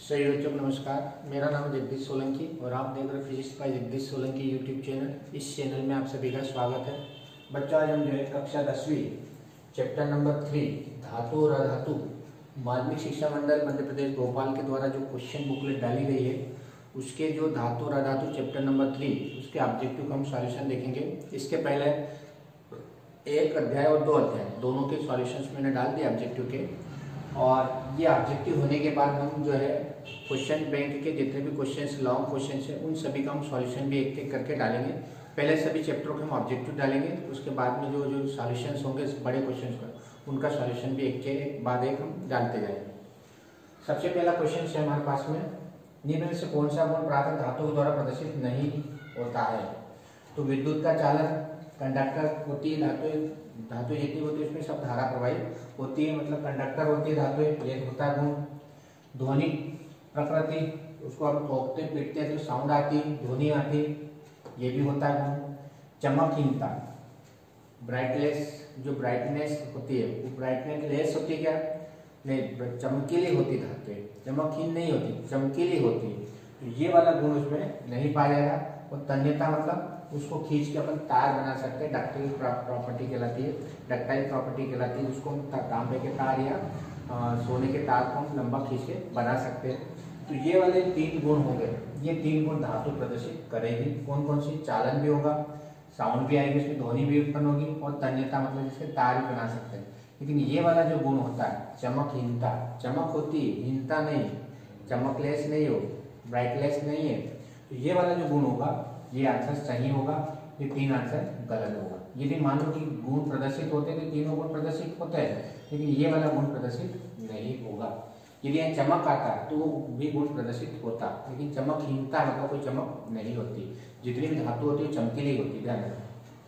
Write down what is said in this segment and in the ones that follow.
सही बच्चों को नमस्कार। मेरा नाम जगदीश सोलंकी और आप देख रहे हैं physics by Jagdish Solanki YouTube channel. इस चैनल में आप सभी का स्वागत है। बच्चों, आज हम जो है कक्षा 10वीं चैप्टर नंबर 3 धातु और अधातु माध्यमिक शिक्षा मंडल मध्य प्रदेश भोपाल के द्वारा जो क्वेश्चन बुकलेट डाली गई है उसके जो धातु और अधातु चैप्टर नंबर 3 उसके ऑब्जेक्टिव का हम सॉल्यूशन देखेंगे। इसके पहले एक अध्याय और 2 अध्याय दोनों के सॉल्यूशंस मैंने डाल दिए ऑब्जेक्टिव के, और ये ऑब्जेक्टिव होने के बाद हम जो है क्वेश्चन बैंक के जितने भी क्वेश्चंस लॉन्ग क्वेश्चंस हैं उन सभी का हम सॉल्यूशन भी एक एक करके डालेंगे। पहले सभी चैप्टरों के हम ऑब्जेक्टिव डालेंगे, उसके बाद में जो जो सॉल्यूशंस होंगे बड़े क्वेश्चंस का उनका सॉल्यूशन भी एक के बाद एक हम डालते जाएंगे। सबसे पहला क्वेश्चन है हमारे पास में, निम्न में से कौन सा गुण प्राकृत धातु द्वारा प्रदर्शित नहीं होता है? तो विद्युत का चालन, कंडक्टर होती है धातु जितनी होती है उसमें सब धारा प्रवाहित होती है, मतलब कंडक्टर होती है धातु, ये होता है गुण। ध्वनि प्रकृति, उसको हम ठोकते पीटते हैं तो साउंड आती, ध्वनि आती, ये भी होता है गुण। चमकहीनता, ब्राइटनेस, जो ब्राइटनेस होती है वो ब्राइटनेस लेस होती है क्या? नहीं, चमकीली होती धातु, चमकहीन नहीं होती, चमकीली होती है, तो ये वाला गुण उसमें नहीं पाया जाएगा। और तन्यता मतलब उसको खींच के अपन तार बना सकते हैं, डक्टाइल प्रॉपर्टी कहलाती है, डक्टाइल प्रॉपर्टी कहलाती है, उसको हम तांबे के तार या सोने के तार को हम लंबा खींच के बना सकते हैं। तो ये वाले 3 गुण हो गए, ये 3 गुण धातु प्रदर्शित करेगी। कौन कौन सी? चालन भी होगा, साउंड भी आएगी, उसमें ध्वनि भी उत्पन्न होगी, और तन्यता मतलब जिसके तार भी बना सकते हैं। लेकिन ये वाला जो गुण होता है चमकहीनता, चमक होती है, हीनता नहीं, चमकलेस नहीं हो, ब्राइटलेस नहीं है, तो ये वाला जो गुण होगा ये आंसर सही होगा, ये 3 आंसर गलत होगा। यदि मान लो कि गुण प्रदर्शित होते हैं तो तीनों गुण प्रदर्शित होते हैं, लेकिन ये वाला गुण प्रदर्शित नहीं होगा। यदि यहाँ चमक आता है तो वो भी गुण प्रदर्शित होता, लेकिन चमकहीनता मतलब कोई चमक नहीं होती। जितनी भी धातु होती है चमकीली होती है। ध्यान रखना,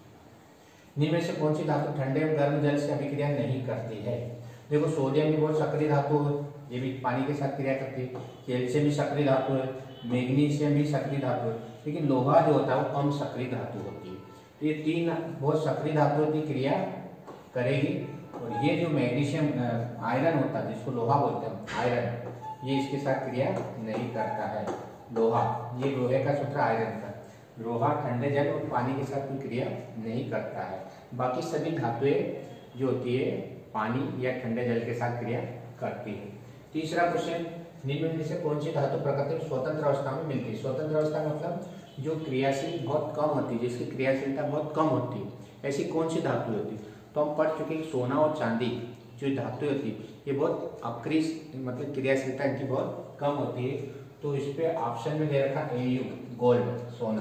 निम्न में से कौन सी धातु ठंडे और गर्म जल से अभिक्रिया नहीं करती है? देखो, सोडियम भी बहुत सक्रिय धातु है, ये भी पानी के साथ क्रिया करती है। कैल्शियम भी सक्रिय धातु है, मैग्नीशियम भी सक्रिय धातु है, लेकिन लोहा जो होता है वो कम सक्रिय धातु होती है। तो ये 3 बहुत सक्रिय धातुओं की क्रिया करेगी, और ये जो मैग्नीशियम आयरन होता है जिसको लोहा बोलते हैं आयरन, ये इसके साथ क्रिया नहीं करता है। लोहा, ये लोहे का सूत्र आयरन का, लोहा ठंडे जल और पानी के साथ कोई क्रिया नहीं करता है। बाकी सभी धातुएं जो होती है पानी या ठंडे जल के साथ क्रिया करती है। तीसरा क्वेश्चन, निम्न में से कौन सी धातु प्रकृति स्वतंत्र अवस्था में मिलती है? स्वतंत्र अवस्था मतलब जो क्रियाशील बहुत कम होती है, जिसकी क्रियाशीलता बहुत कम होती है, ऐसी कौन सी धातु होती है? तो हम पढ़ चुके सोना और चांदी जो धातु होती है ये बहुत अक्रिय मतलब क्रियाशीलता इनकी बहुत कम होती है। तो इस पे ऑप्शन में दे रखा Au गोल्ड, सोना,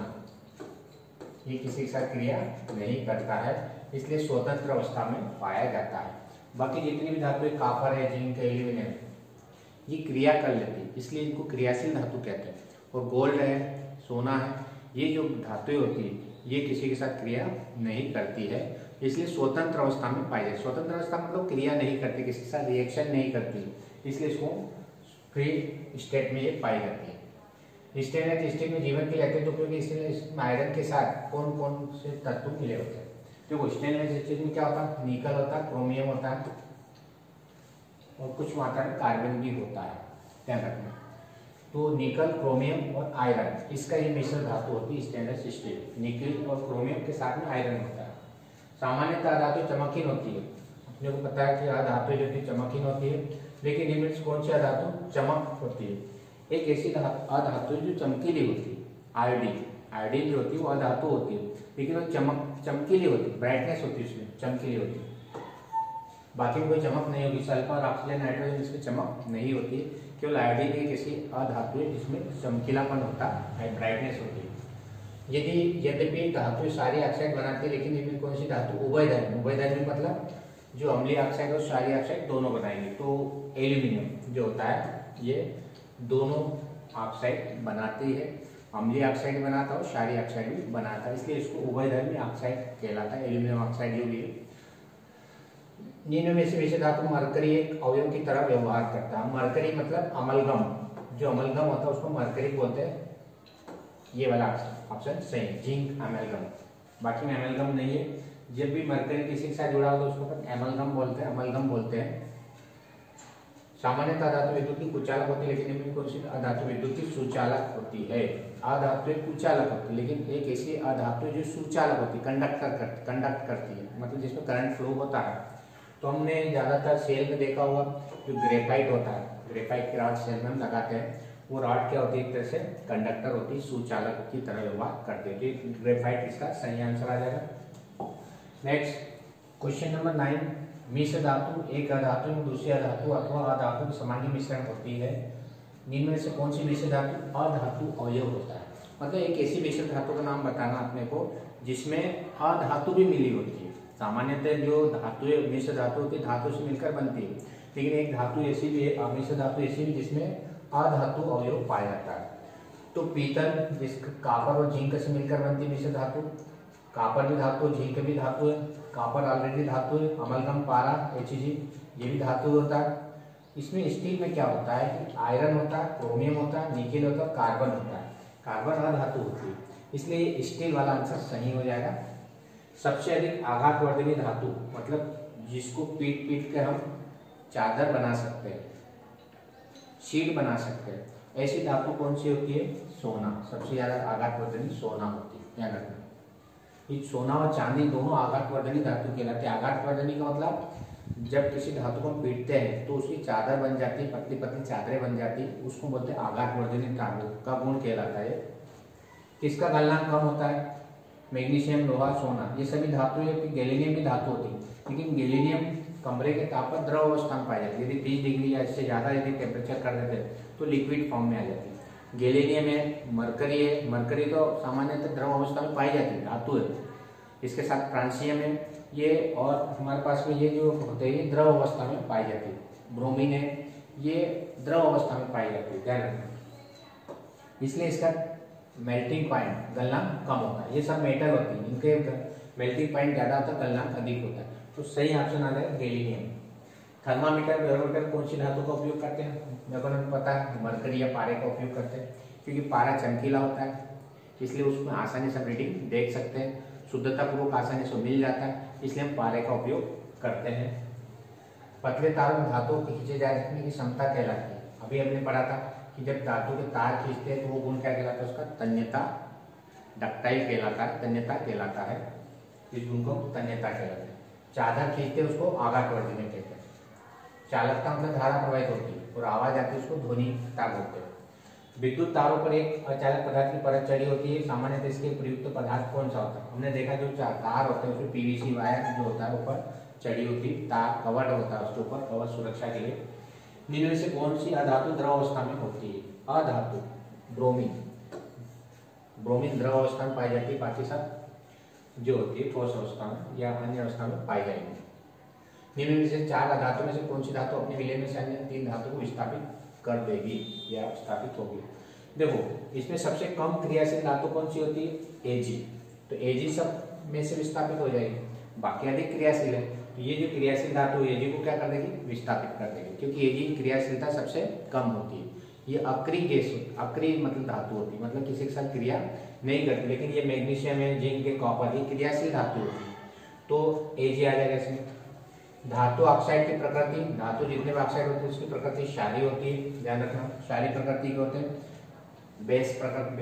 ये किसी के साथ क्रिया नहीं करता है, इसलिए स्वतंत्र अवस्था में पाया जाता है। बाकी जितनी भी धातु कॉपर है, जिंक है, एल्यूमिनियम, ये क्रिया कर लेती है, इसलिए इनको क्रियाशील धातु कहते हैं। और गोल्ड है, सोना है, ये जो धातुएं होती है ये किसी के साथ क्रिया नहीं करती है, इसलिए स्वतंत्र अवस्था में पाई जाती है। स्वतंत्र अवस्था मतलब क्रिया नहीं करती, किसी के साथ रिएक्शन नहीं करती, इसलिए इसको फ्री स्टेट में ये पाई जाती है। स्टेनलेस स्टील में जीवन के लिए अत्यंत उपयोगी स्टेनलेस आयरन के साथ कौन कौन से तत्व मिले होते हैं? देखो, स्टेनलेस स्टील में क्या होता है? निकल होता है, क्रोमियम होता है, और कुछ मात्रा में कार्बन भी होता है, ध्यान रखना। तो निकल, क्रोमियम और आयरन, इसका ये मिश्र धातु होती है स्टेनलेस स्टील। निकल और क्रोमियम के साथ में आयरन होता है। सामान्यतः धातु चमकहीन होती है, अपने को पता है कि धातु जो चमकहीन होती है, लेकिन इनमें से कौन सी धातु चमक होती है? एक ऐसी अधातु जो चमकीली होती है, आयोडीन। आयोडीन जो होती है वो अधातु होती है, लेकिन वो चमकीली होती है, ब्राइटनेस होती है उसमें, चमकीली होती है। बाकी में कोई चमक नहीं होगी। सल्फर, ऑक्सीजन, नाइट्रोजन इसमें चमक नहीं होती, केवल आयोडीन एक ऐसी अधातु है जिसमें चमकीलापन होता है, ब्राइटनेस होती है। यद्यपि धातु सारी ऑक्साइड बनाती है, लेकिन इनमें कौन सी धातु? उभयधर्मी। उभयधर्मी मतलब जो अम्लीय ऑक्साइड और क्षारीय ऑक्साइड दोनों बनाएंगे। तो एल्यूमिनियम जो होता है ये दोनों ऑक्साइड बनाती है, अम्लीय ऑक्साइड बनाता है और क्षारीय ऑक्साइड भी बनाता है, इसलिए इसको उभयधर्मी ऑक्साइड कहलाता है, एल्यूमिनियम ऑक्साइड जो भी है। निम्न में से विषय धातु मरकरी एक अवयव की तरह व्यवहार करता है। मरकरी मतलब अमलगम, जो अमलगम होता है उसको मरकरी बोलते हैं। ये वाला ऑप्शन सही है, जिंक अमलगम। बाकी में अमलगम नहीं है। जब भी मरकरी किसी के साथ जुड़ा हो तो उसको अपन एमलगम बोलते हैं, अमलगम बोलते हैं। सामान्यतः अधातु विद्युत की कुचालक होती है, लेकिन इनमें कौन सी अधातु विद्युत की सुचालक होती है। अधातु कुचालक होती है, लेकिन एक ऐसी अधातु जो सुचालक होती है, कंडक्ट करती है, मतलब जिसमें करंट फ्लो होता है। तो हमने ज्यादातर सेल में देखा होगा जो ग्रेफाइट होता है, ग्रेफाइट की रॉड सेल में हम लगाते हैं, वो रॉड क्या होती है, एक तरह से कंडक्टर होती है, सुचालक की तरह व्यवहार करते हैं। तो ग्रेफाइट इसका सही आंसर आ जाएगा। नेक्स्ट क्वेश्चन नंबर 9, मिश्र धातु एक अधातु में दूसरी अधातु अथवा अधातु की सामान्य मिश्रण होती है। निम्न में से कौन सी मिश्र धातु अधातु अवयव होता है। मतलब एक ऐसी मिश्र धातु का नाम बताना अपने को जिसमें अधातु भी मिली होती है। सामान्यतः जो धातु मिश्र धातु होती है धातु से मिलकर बनती है, लेकिन एक धातु ऐसी भी है, मिश्र धातु ऐसी भी जिसमें अधातु अवयव पाया जाता है। तो पीतल जिसका कापर और जिंक से मिलकर बनती है मिश्र धातु, कापर भी धातु, जिंक भी धातु है, कापर ऑलरेडी धातु है, अमलगम, पारा, Hg ये भी धातु होता है। इसमें स्टील में क्या होता है कि आयरन होता है, क्रोमियम होता है, निकेल होता है, कार्बन होता है। कार्बन अधातु होती है, इसलिए स्टील वाला आंसर सही हो जाएगा। सबसे अधिक आघातवर्धनी धातु, मतलब जिसको पीट पीट कर हम चादर बना सकते हैं, शीट बना सकते हैं, ऐसी धातु कौन सी होती है, सोना। सबसे ज्यादा आघातवर्धनी सोना होती है, ध्यान रखना। ये सोना और चांदी दोनों आघातवर्धनी धातु कहलाते हैं। आघातवर्धनी का मतलब जब किसी धातु को पीटते हैं तो उसकी चादर बन जाती है, पतली पतली चादरें बन जाती है, उसको बोलते हैं आघातवर्धनी धातु का गुण कहलाता है। किसका गलनांक कम होता है, मैग्नीशियम, लोहा, सोना, ये सभी धातु है। गैलीनियम भी धातु होती है, लेकिन गैलीनियम कमरे के ताप पर द्रव अवस्था में पाई जाती है। यदि 30 डिग्री या इससे ज्यादा यदि टेम्परेचर कर देते तो लिक्विड फॉर्म में आ जाती है। गैलीनियम है, मरकरी है, मरकरी तो सामान्यतः द्रव अवस्था में पाई जाती है, धातु है। इसके साथ फ्रांसियम है ये, और हमारे पास में ये जो होते हैं द्रव अवस्था में पाई जाती है। ब्रोमीन है, ये द्रव अवस्था में पाई जाती है, ध्यान रखना। इसलिए इसका मेल्टिंग पॉइंट गलनांक कम होता है। ये सब मेटल होती है, इनके मेल्टिंग पॉइंट ज्यादा होता है, गलनांक अधिक होता है। तो सही ऑप्शन आ जाएगा गैलीनियम। थर्मामीटर, बैरोमीटर कौन सी धातु का उपयोग करते हैं, मेरे को पता है, मरकरी या पारे का उपयोग करते हैं, क्योंकि पारा चमकीला होता है, इसलिए उसमें आसानी से रीडिंग देख सकते हैं, शुद्धता पूर्वक आसानी से मिल जाता है, इसलिए हम पारे का उपयोग करते हैं। पतले तारों में धातुओं के खींचे जा सकने की क्षमता कहलाती है। अभी हमने पढ़ा था कि जब धातु के तार खींचते हैं तो वो गुण क्या कहलाता है, उसका तन्यता, डक्टाइल कहलाता है, तन्यता कहलाता है। इस गुण को तन्यता कहलाता है। चादर खींचते हैं उसको आघातवर्धनी कहते हैं। चालकता मतलब धारा प्रवाहित होती है, और आवाज आती है उसको ध्वनिता बोलते हैं। विद्युत तारों पर एक अचालक पदार्थ की परत चढ़ी होती है। सामान्यतः इसके प्रयुक्त पदार्थ कौन सा होता है, हमने देखा जो तार होते हैं उसमें पीवीसी वायर जो होता है ऊपर चढ़ी होती है, तार कवर्ड होता है उसके ऊपर, कवर सुरक्षा के लिए। निम्न में से कौन सी अधातु द्रव अवस्था में होती है, अधातु ब्रोमीन। ब्रोमीन द्रव अवस्था में पाई जाती है, बाकी सब जो होती है ठोस अवस्था में या अन्य अवस्था में पाई जाएगी। निम्न में से चार अधातु में से कौन सी धातु अपने विलय में से अन्य तीन धातु को विस्थापित कर देगी या स्थापित होगी। देखो इसमें सबसे कम क्रियाशील धातु कौन सी होती है, Ag। तो Ag सब में से विस्थापित हो जाएगी, बाकी अधिक क्रियाशील है। तो ये जो क्रियाशील धातु Ag को क्या कर देगी, विस्थापित कर देगी, क्योंकि Ag की क्रियाशीलता सबसे कम होती है। ये अक्रिय गैस, अक्रिय मतलब धातु होती है, मतलब किसी के साथ क्रिया नहीं करती। लेकिन ये मैग्नीशियम है, जिंक है, कॉपर, ये क्रियाशील धातु होती है, तो Ag आ जाएगा इसमें। धातु ऑक्साइड की प्रकृति, धातु जितने भी ऑक्साइड होते हैं उसकी प्रकृति क्षारीय होती है, ध्यान रखना। क्षारीय प्रकृति के होते हैं, बेस प्रकृति।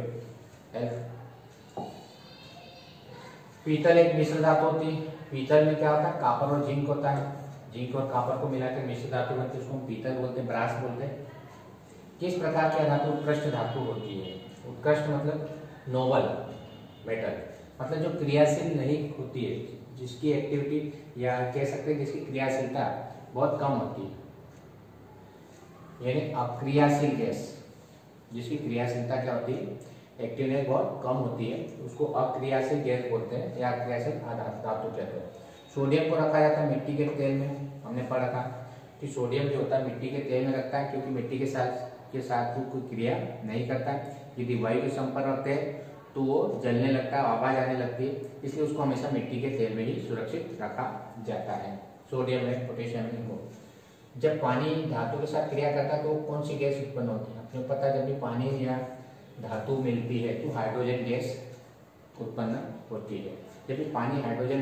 पीतल एक मिश्र धातु होती है। पीतल में क्या होता है, कापर और जिंक होता है, जिंक और कापर को मिलाकर मिश्र धातु बनती है, उसको हम पीतल बोलते हैं, ब्रास बोलते हैं। किस प्रकार की धातु उत्कृष्ट धातु होती है, उत्कृष्ट मतलब नोबल मेटल, मतलब जो क्रियाशील नहीं होती है, जिसकी एक्टिविटी या कह सकते हैं जिसकी क्रियाशीलता बहुत कम होती है, यानी अक्रियाशील गैस, जिसकी क्रियाशीलता क्या होती है, एक्टिवनेस बहुत कम होती है, उसको अक्रियाशील गैस बोलते हैं या अक्रियाशील धातु कहते हैं। सोडियम को रखा जाता है मिट्टी के तेल में, हमने पढ़ा था कि सोडियम जो होता है मिट्टी के तेल में रखता है, क्योंकि मिट्टी के साथ कोई क्रिया नहीं करता है। यदि वायु के संपर्क रखते हैं तो वो जलने लगता है, आवाज आने लगती है, इसलिए उसको हमेशा मिट्टी के तेल में ही सुरक्षित रखा जाता है। सोडियम है, पोटेशियम है, वो जब पानी धातु के साथ क्रिया करता है तो कौन सी गैस उत्पन्न होती है, आपको पता है। जब भी पानी या धातु मिलती है तो हाइड्रोजन गैस उत्पन्न होती है। जब भी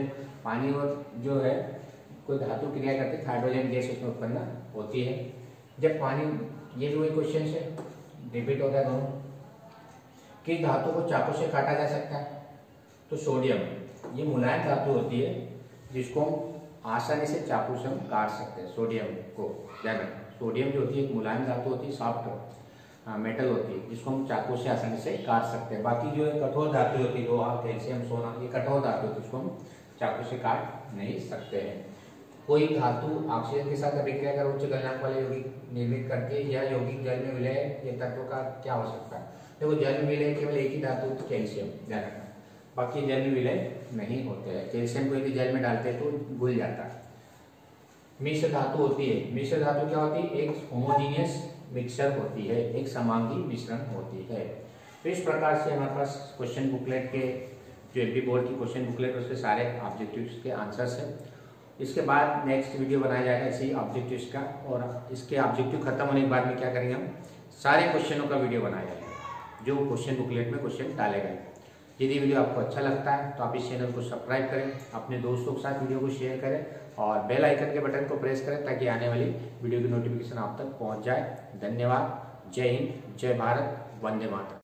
पानी और जो है कोई धातु क्रिया करती है हाइड्रोजन गैस उसमें उत्पन्न होती है। जब पानी, ये भी वही क्वेश्चन है, रिपीट होता है दोनों। किस धातु को चाकू से काटा जा सकता है? तो सोडियम, ये मुलायम धातु होती है जिसको हम आसानी से चाकू से हम काट सकते हैं। सोडियम को ध्यान रखना, सोडियम जो होती है एक मुलायम धातु होती है, सॉफ्ट मेटल होती है जिसको हम चाकू से आसानी से काट सकते हैं। बाकी जो कठोर धातु होती है, लोहा, कैल्शियम, सोना, ये कठोर धातु होती है, उसको हम चाकू से काट नहीं सकते हैं। कोई धातु ऑक्सीजन के साथ अभिक्रिया कर उच्च गलनांक वाले यौगिक निर्मित करती है या यौगिक जल में विलय, ये तत्व का क्या हो सकता है? देखो जल में विलय केवल एक ही धातु होती है, कैल्शियम, ध्यान रखना, बाकी जल में विलय नहीं होते हैं। कैल्शियम को यदि जल में डालते हैं तो घुल जाता है। मिश्र धातु होती है, मिश्र धातु क्या होती है? एक होमोजीनियस मिक्सचर होती है, एक समांगी मिश्रण होती है। तो इस प्रकार से हमारे पास क्वेश्चन बुकलेट के, जो एमपी बोर्ड की क्वेश्चन बुकलेट, उसके सारे ऑब्जेक्टिव्स के आंसर्स हैं। इसके बाद नेक्स्ट वीडियो बनाया जाएगा इसी ऑब्जेक्टिव्स का, और इसके ऑब्जेक्टिव खत्म होने के बाद में क्या करेंगे, हम सारे क्वेश्चनों का वीडियो बनाया जाएगा जो क्वेश्चन बुकलेट में क्वेश्चन डाले गए। यदि वीडियो आपको अच्छा लगता है तो आप इस चैनल को सब्सक्राइब करें, अपने दोस्तों के साथ वीडियो को शेयर करें और बेल आइकन के बटन को प्रेस करें ताकि आने वाली वीडियो की नोटिफिकेशन आप तक पहुंच जाए। धन्यवाद। जय हिंद, जय भारत, वंदे मातरम।